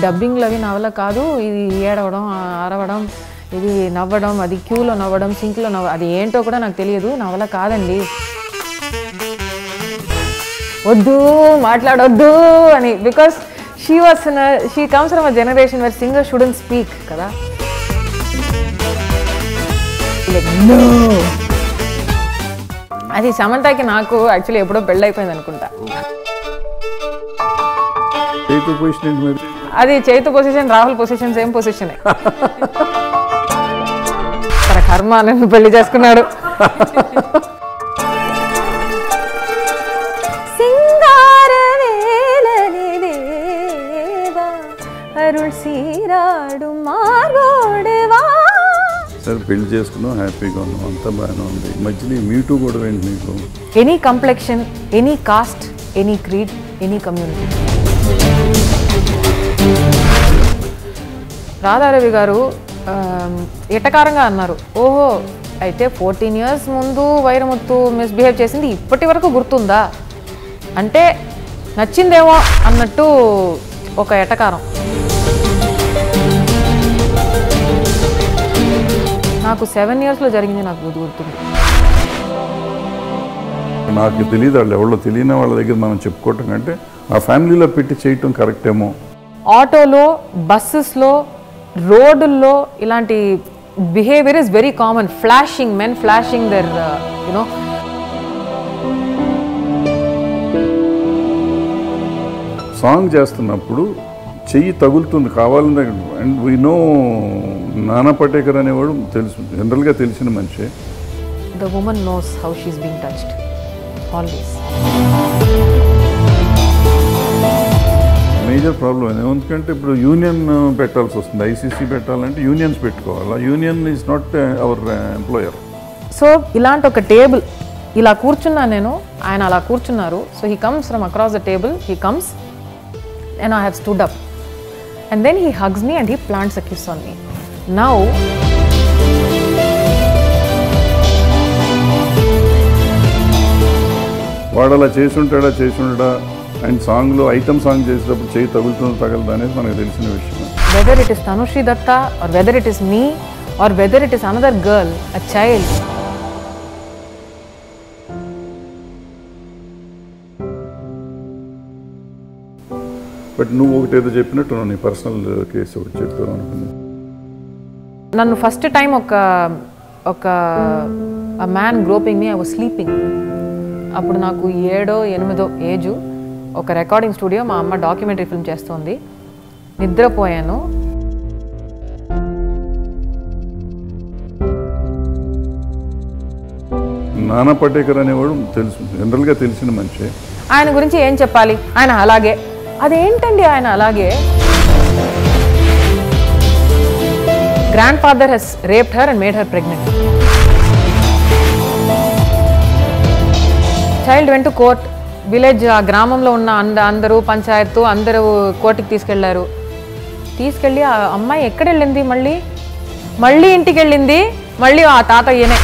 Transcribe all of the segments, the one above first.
డబ్బింగ్లు అవి నా వల్ల కాదు, ఇది ఏడవడం అరవడం, ఇది నవ్వడం, అది క్యూలో నవ్వడం, సింక్లో అది ఏంటో కూడా నాకు తెలియదు, నా వల్ల కాదండి, వద్దు మాట్లాడొద్దు అని. Because she comes from a generation where singer shouldn't speak కదా. అది సమంతకి నాకు యాక్చువల్లీ ఎప్పుడో పెళ్ళి అయిపోయింది అనుకుంటా. అది Chaitu position, Rahul position same పొజిషనే. తన కర్మ నన్ను పెళ్లి చేసుకున్నాడు. సరే పెళ్లి చేసుకున్నాం, హ్యాపీగా ఉన్నాం, అంతా బాగానే ఉంది. మధ్యలో మీటూ కూడా ఏంటి నీకు? Any complexion, any caste, any creed, any community. Radharavi garu ఎటకారంగా అన్నారు, ఓహో అయితే 14 years ముందు వైరముత్తు మిస్బిహేవ్ చేసింది ఇప్పటి వరకు గుర్తుందా అంటే నచ్చిందేమో అన్నట్టు ఒక ఎటకారం. నాకు 7 yearsలో జరిగింది, నాకు గుర్తుంది. నాకు తెలియదు, వాళ్ళు ఎవరో తెలియని వాళ్ళ దగ్గర మనం చెప్పుకోవటం కంటే ఆ ఫ్యామిలీలో పెట్టి చేయటం కరెక్ట్ ఏమో. ఆటోలో, బస్సెస్లో, రోడ్డుల్లో ఇలాంటి behaviour is very common. Flashing, men flashing there you know. Song చేస్తున్నప్పుడు చెయ్యి తగులుతుంది కావాలని. అండ్ వీ నో నానా పటేకర్ అనేవాడు తెలుసు, జనరల్గా తెలిసిన మనిషి. The woman knows how she is being touched always. Major problem ఎందుకంటే ఇప్పుడు యూనియన్ పెట్టాల్సి వస్తుంది. ఐసీసీ పెట్టాలంటే యూనియన్స్ పెట్టుకోవాలి. Union is not our employer. So ఇలాంటి ఒక టేబుల్ ఇలా కూర్చున్నా నేను, ఆయన అలా కూర్చున్నారు. So he comes from across the table, he comes and I have stood up and then he hugs me and he plants a kiss on me. Now వాడు అలా చేసుంటాడా అండ్ సాంగ్లో ఐటమ్ సాంగ్ చేసేటప్పుడు చేయి తగులుతుందో తగలదా అనేది మనకు తెలిసిన విషయం. whether it is Tanushree Datta or whether it is me or whether it is another girl, a child, but నువ్వు ఒకటి ఏదో చెప్పినట్టు నీ పర్సనల్ కేసు ఒకటి చెప్తాను అనుకున్నాను. నన్ను ఫస్ట్ టైం ఒక man groping me, I was sleeping. అప్పుడు నాకు 7 or 8 ఏజు. ఒక రికార్డింగ్ స్టూడియో, మా అమ్మ డాక్యుమెంటరీ ఫిల్మ్ చేస్తోంది. నిద్రపోయాను. నానా పటేకర్ అనేవాడు తెలుసు, జనరల్గా తెలిసిన మనిషి. ఆయన గురించి ఏం చెప్పాలి, ఆయన అలాగే. అదేంటండి ఆయన అలాగే? Grandfather he's raped her and made her pregnant. Child went to court. Village, ఆ గ్రామంలో ఉన్న అందరూ, పంచాయత్ అందరూ కోర్టుకి తీసుకెళ్లారు. తీసుకెళ్ళి ఆ అమ్మాయి ఎక్కడ వెళ్ళింది, మళ్ళీ ఇంటికి వెళ్ళింది. మళ్ళీ ఆ తాతయ్యనే.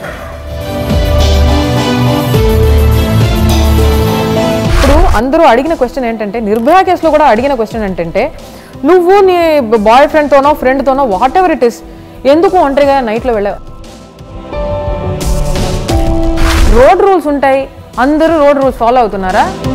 అందరూ అడిగిన క్వశ్చన్ ఏంటంటే, నిర్భయ కేసులో కూడా అడిగిన క్వశ్చన్ ఏంటంటే, నువ్వు నీ బాయ్ ఫ్రెండ్తోనో ఫ్రెండ్తోనో వాట్ ఎవర్ ఇట్ ఇస్ ఎందుకు ఒంటరిగా నైట్లో వెళ్ళావు? రోడ్ రూల్స్ ఉంటాయి, అందరూ రోడ్ రూల్స్ ఫాలో అవుతున్నారా?